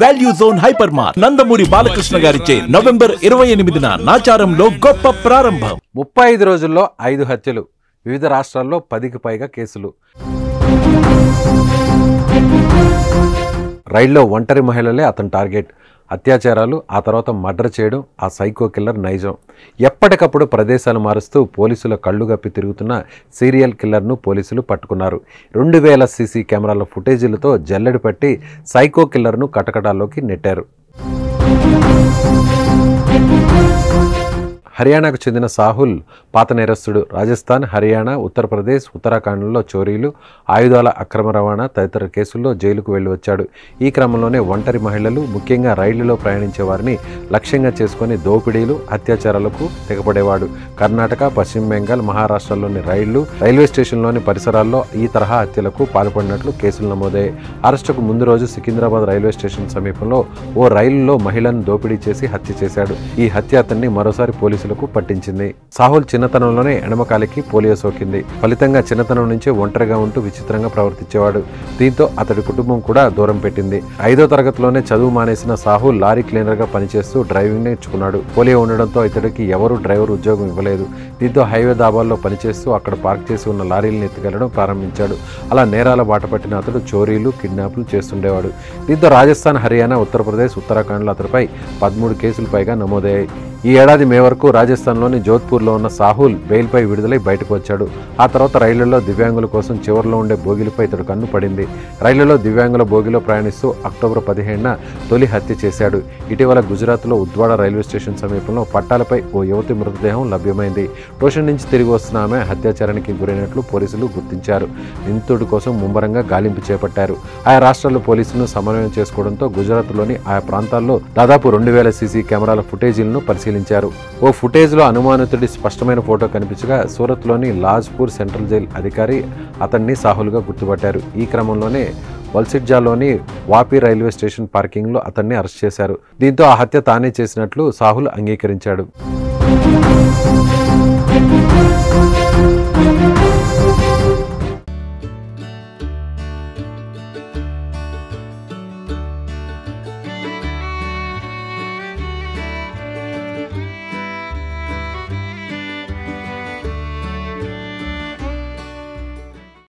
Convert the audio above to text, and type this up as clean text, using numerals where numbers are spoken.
Value zone hyper mart Nandamuri Balakrishna గారిచే November 28న నాచారంలో గొప్ప ప్రారంభం. 35 రోజుల్లో 5 హత్యలు, వివిధ రాష్ట్రాల్లో 10కి పైగా కేసులు. రైల్లో ఒంటరి మహిళలే అతని టార్గెట్. అత్యాచారాలు, ఆ తర్వాత మర్డర్ చేయడం ఆ సైకో కిల్లర్ నైజం. ఎప్పటికప్పుడు ప్రదేశాలు మారుస్తూ పోలీసుల కళ్ళు గప్పి తిరుగుతున్న సీరియల్ కిల్లర్ను పోలీసులు పట్టుకున్నారు. 2000 సీసీ కెమెరాల ఫుటేజీలతో జల్లెడ పట్టి సైకో కిల్లర్ను కటకటాల్లోకి నెట్టారు. హర్యానాకు చెందిన సాహుల్ పాత నేరస్తుడు. రాజస్థాన్, హర్యానా, ఉత్తరప్రదేశ్, ఉత్తరాఖండ్లో చోరీలు, ఆయుధాల అక్రమ రవాణా తదితర కేసుల్లో జైలుకు వెళ్లి వచ్చాడు. ఈ క్రమంలోనే ఒంటరి మహిళలు, ముఖ్యంగా రైళ్లలో ప్రయాణించే వారిని లక్ష్యంగా చేసుకుని దోపిడీలు, అత్యాచారాలకు తెగపడేవాడు. కర్ణాటక, పశ్చిమ బెంగాల్, మహారాష్ట్రలోని రైల్వే స్టేషన్లోని పరిసరాల్లో ఈ తరహా హత్యలకు పాల్పడినట్లు కేసులు నమోదయ్యాయి. అరెస్టుకు ముందు రోజు సికింద్రాబాద్ రైల్వే స్టేషన్ సమీపంలో ఓ రైలులో మహిళను దోపిడీ చేసి హత్య చేశాడు. ఈ హత్య అతన్ని మరోసారి పోలీసులకు పట్టించింది. సాహుల్ చిన్నతనంలోనే ఎడమకాలికి పోలియో సోకింది. ఫలితంగా చిన్నతనం నుంచే ఒంటరిగా ఉంటూ విచిత్రంగా ప్రవర్తించేవాడు. దీంతో అతడి కుటుంబం కూడా దూరం పెట్టింది. 5వ తరగతిలోనే చదువు మానేసిన సాహుల్ లారీ క్లీనర్ గా పనిచేస్తూ డ్రైవింగ్ నేర్చుకున్నాడు. పోలియో ఉండడంతో ఇతడికి ఎవరూ డ్రైవర్ ఉద్యోగం ఇవ్వలేదు. దీంతో హైవే దాబాల్లో పనిచేస్తూ అక్కడ పార్క్ చేసి ఉన్న లారీలను ఎత్తుకెళ్లడం ప్రారంభించాడు. అలా నేరాల బాట పట్టిన అతడు చోరీలు, కిడ్నాప్లు చేస్తుండేవాడు. దీంతో రాజస్థాన్, హర్యానా, ఉత్తరప్రదేశ్, ఉత్తరాఖండ్లో అతడిపై 13 కేసులు పైగా నమోదయ్యాయి. ఈ ఏడాది మే వరకు రాజస్థాన్లోని జోధ్పూర్లో ఉన్న సాహుల్ బెయిల్పై విడుదలై బయటకు వచ్చాడు. ఆ తర్వాత రైళ్లలో దివ్యాంగుల కోసం చివరిలో ఉండే బోగిలపై ఇతడు కన్ను పడింది. రైళ్లలో దివ్యాంగుల బోగిలో ప్రయాణిస్తూ అక్టోబర్ 15న తొలి హత్య చేశాడు. ఇటీవల గుజరాత్లో ఉద్వాడ రైల్వే స్టేషన్ సమీపంలో పట్టాలపై ఓ యువతి మృతదేహం లభ్యమైంది. ట్యూషన్ నుంచి తిరిగి వస్తున్న ఆమె హత్యాచారానికి గురైనట్లు పోలీసులు గుర్తించారు. నిందితుడి కోసం ముమ్మరంగా గాలింపు చేపట్టారు. ఆయా రాష్ట్రాల పోలీసులను సమన్వయం చేసుకోవడంతో గుజరాత్లోని ఆయా ప్రాంతాల్లో దాదాపు 2000 సీసీ కెమెరాల ఫుటేజీలను పరిశీలించారు. ఓ ఫుటేజ్లో అనుమానితుడి స్పష్టమైన ఫోటో కనిపించగా సూరత్లోని లాజ్పూర్ సెంట్రల్ జైలు అధికారి అతన్ని సాహుల్గా గుర్తుపట్టారు. ఈ క్రమంలోనే వల్సిడ్జాలోని వాపి రైల్వే స్టేషన్ పార్కింగ్లో అతన్ని అరెస్ట్ చేశారు. దీంతో ఆ హత్య తానే చేసినట్లు సాహుల్ అంగీకరించాడు.